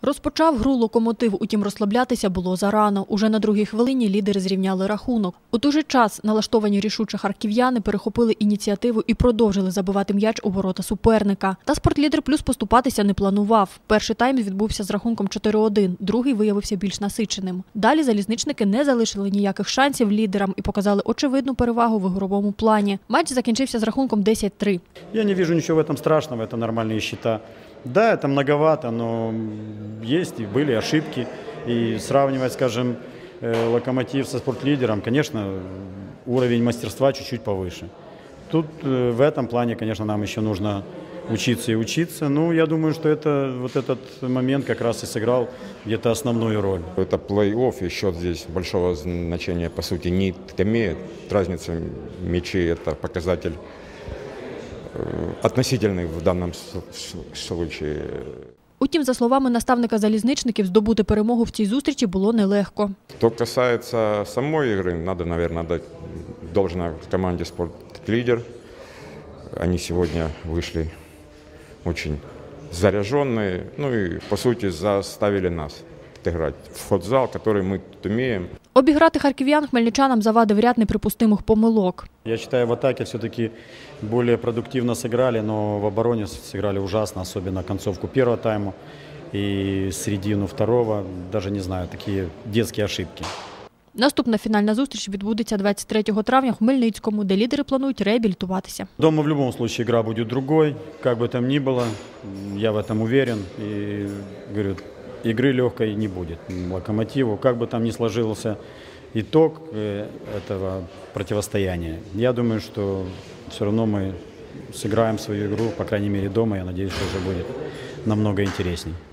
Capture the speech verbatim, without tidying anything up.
Розпочав гру «Локомотив», утім розслаблятися було зарано. Уже на другій хвилині лідери зрівняли рахунок. У той же час налаштовані рішуче харків'яни перехопили ініціативу і продовжили забивати м'яч у ворота суперника. Та «Спортлідер Плюс» поступатися не планував. Перший тайм відбувся з рахунком чотири один, другий виявився більш насиченим. Далі залізничники не залишили ніяких шансів лідерам і показали очевидну перевагу в ігровому плані. Матч закінчився з рахунком десять три. Я не бачу нічого в цьому страшного, це нормальні счета. Да, это многовато, но есть и были ошибки. И сравнивать, скажем, «Локомотив» со «Спортлидером», конечно, уровень мастерства чуть-чуть повыше. Тут в этом плане, конечно, нам еще нужно учиться и учиться. Ну, я думаю, что это, вот этот момент как раз и сыграл где-то основную роль. Это плей-офф, и счет здесь большого значения, по сути, не имеет. Разница мячей – это показатель относительний в даному випадку. Утім, за словами наставника залізничників, здобути перемогу в цій зустрічі було нелегко. Що касається самої гри, треба, мабуть, дати должное команді «Спортлідер». Вони сьогодні вийшли дуже заряджені, ну і, по суті, заставили нас грати в футзал, який ми тут вміємо. Обіграти харків'ян хмельничанам завадив ряд неприпустимих помилок. Я считаю, в атаке все-таки более продуктивно сыграли, но в обороне сыграли ужасно, особенно концовку первого тайма и середину второго. Даже не знаю, такие детские ошибки. Наступна фінальна зустріч відбудеться двадцять третього травня в Хмельницькому, де лідери планують реабілітуватися. Дома в любом случае игра будет другой, как бы там ни было, я в этом уверен. И говорю, игры легкой не будет «Локомотиву», как бы там ни сложился итог этого противостояния. Я думаю, что все равно мы сыграем свою игру, по крайней мере дома. Я надеюсь, что уже будет намного интересней.